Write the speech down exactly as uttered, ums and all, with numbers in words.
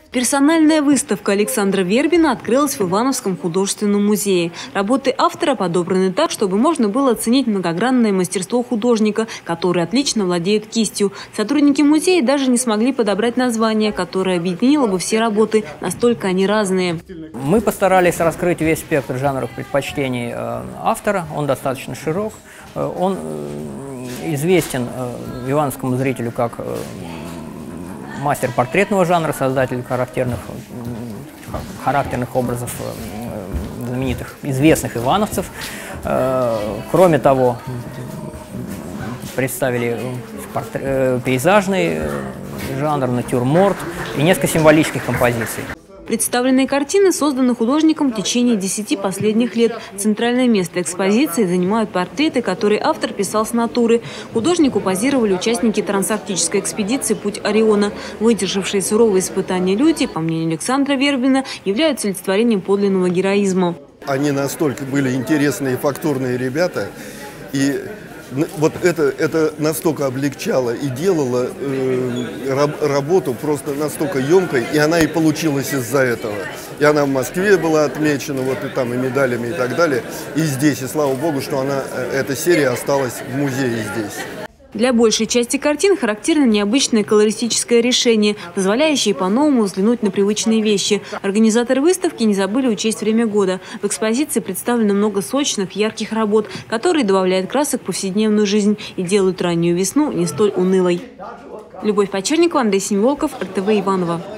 Персональная выставка Александра Вербина открылась в Ивановском художественном музее. Работы автора подобраны так, чтобы можно было оценить многогранное мастерство художника, который отлично владеет кистью. Сотрудники музея даже не смогли подобрать название, которое объединило бы все работы, настолько они разные. Мы постарались раскрыть весь спектр жанровых предпочтений автора, он достаточно широк. Он известен ивановскому зрителю как мастер портретного жанра, создатель характерных, характерных образов знаменитых, известных ивановцев. Кроме того, представили пейзажный жанр, натюрморт и несколько символических композиций. Представленные картины созданы художником в течение десяти последних лет. Центральное место экспозиции занимают портреты, которые автор писал с натуры. Художнику позировали участники трансарктической экспедиции «Путь Ориона». Выдержавшие суровые испытания люди, по мнению Александра Вербина, являются олицетворением подлинного героизма. Они настолько были интересные и фактурные ребята, и вот это, это настолько облегчало и делало э, раб, работу просто настолько емкой, и она и получилась из-за этого. И она в Москве была отмечена, вот и там и медалями и так далее, и здесь. И слава богу, что она, эта серия осталась в музее здесь. Для большей части картин характерно необычное колористическое решение, позволяющее по-новому взглянуть на привычные вещи. Организаторы выставки не забыли учесть время года. В экспозиции представлено много сочных, ярких работ, которые добавляют красок в повседневную жизнь и делают раннюю весну не столь унылой. Любовь Почерникова, Андрей Семиволков, эр тэ вэ Иваново.